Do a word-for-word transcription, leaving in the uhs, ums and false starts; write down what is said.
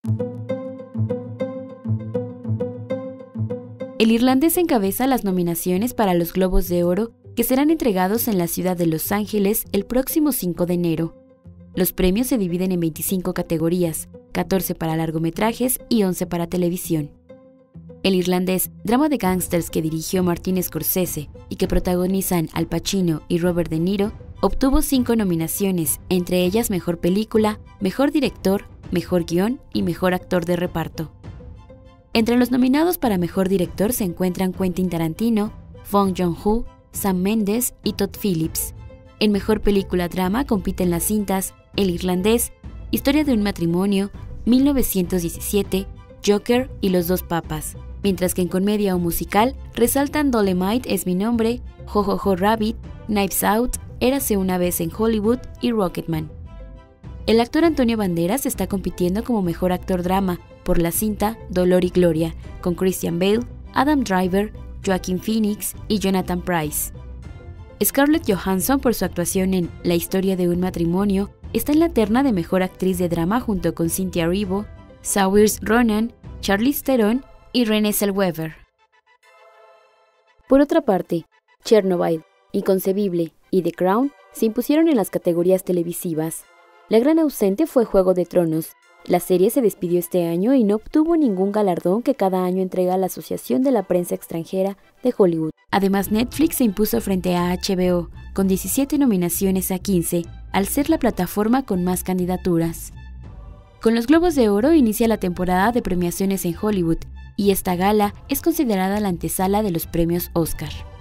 El irlandés encabeza las nominaciones para los Globos de Oro que serán entregados en la ciudad de Los Ángeles el próximo cinco de enero. Los premios se dividen en veinticinco categorías, catorce para largometrajes y once para televisión. El irlandés, drama de gángsters que dirigió Martin Scorsese y que protagonizan Al Pacino y Robert De Niro, obtuvo cinco nominaciones, entre ellas Mejor Película, Mejor Director, Mejor Guión y Mejor Actor de Reparto. Entre los nominados para Mejor Director se encuentran Quentin Tarantino, Bong Joon-ho, Sam Mendes y Todd Phillips. En Mejor Película Drama compiten las cintas El Irlandés, Historia de un matrimonio, mil novecientos diecisiete, Joker y Los dos papas, mientras que en comedia o musical resaltan Dolemite es mi nombre, Jojojo Rabbit, Knives Out, Érase una vez en Hollywood y Rocketman. El actor Antonio Banderas está compitiendo como Mejor Actor Drama por la cinta Dolor y Gloria, con Christian Bale, Adam Driver, Joaquin Phoenix y Jonathan Pryce. Scarlett Johansson, por su actuación en La historia de un matrimonio, está en la terna de Mejor Actriz de Drama junto con Cynthia Erivo, Saoirse Ronan, Charlize Theron y Renée Zellweger. Por otra parte, Chernobyl, Inconcebible y The Crown se impusieron en las categorías televisivas. La gran ausente fue Juego de Tronos. La serie se despidió este año y no obtuvo ningún galardón que cada año entrega la Asociación de la Prensa Extranjera de Hollywood. Además, Netflix se impuso frente a H B O, con diecisiete nominaciones a quince, al ser la plataforma con más candidaturas. Con los Globos de Oro inicia la temporada de premiaciones en Hollywood, y esta gala es considerada la antesala de los premios Oscar.